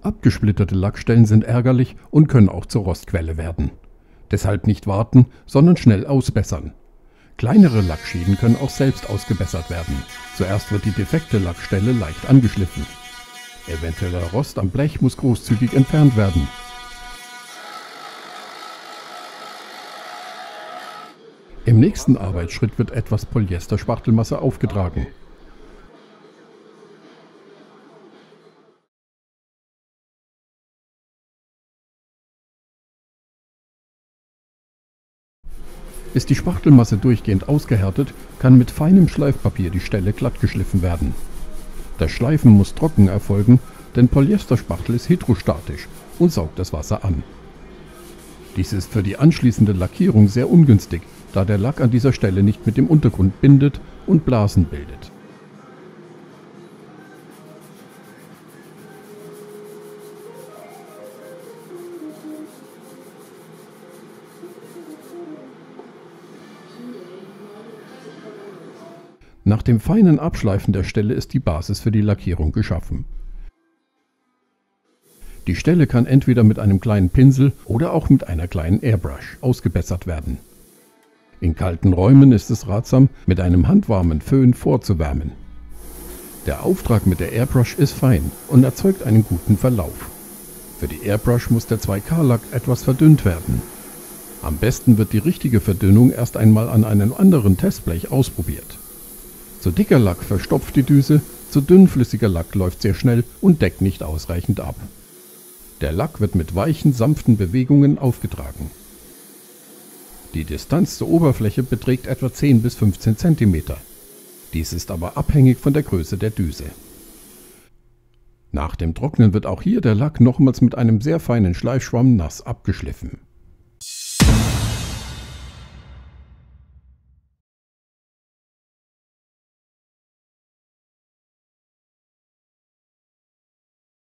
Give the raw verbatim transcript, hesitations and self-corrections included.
Abgesplitterte Lackstellen sind ärgerlich und können auch zur Rostquelle werden. Deshalb nicht warten, sondern schnell ausbessern. Kleinere Lackschäden können auch selbst ausgebessert werden. Zuerst wird die defekte Lackstelle leicht angeschliffen. Eventueller Rost am Blech muss großzügig entfernt werden. Im nächsten Arbeitsschritt wird etwas Polyester-Spachtelmasse aufgetragen. Ist die Spachtelmasse durchgehend ausgehärtet, kann mit feinem Schleifpapier die Stelle glatt geschliffen werden. Das Schleifen muss trocken erfolgen, denn Polyesterspachtel ist hydrostatisch und saugt das Wasser an. Dies ist für die anschließende Lackierung sehr ungünstig, da der Lack an dieser Stelle nicht mit dem Untergrund bindet und Blasen bildet. Nach dem feinen Abschleifen der Stelle ist die Basis für die Lackierung geschaffen. Die Stelle kann entweder mit einem kleinen Pinsel oder auch mit einer kleinen Airbrush ausgebessert werden. In kalten Räumen ist es ratsam, mit einem handwarmen Föhn vorzuwärmen. Der Auftrag mit der Airbrush ist fein und erzeugt einen guten Verlauf. Für die Airbrush muss der zwei K Lack etwas verdünnt werden. Am besten wird die richtige Verdünnung erst einmal an einem anderen Testblech ausprobiert. Zu dicker Lack verstopft die Düse, zu dünnflüssiger Lack läuft sehr schnell und deckt nicht ausreichend ab. Der Lack wird mit weichen, sanften Bewegungen aufgetragen. Die Distanz zur Oberfläche beträgt etwa zehn bis fünfzehn Zentimeter. Dies ist aber abhängig von der Größe der Düse. Nach dem Trocknen wird auch hier der Lack nochmals mit einem sehr feinen Schleifschwamm nass abgeschliffen.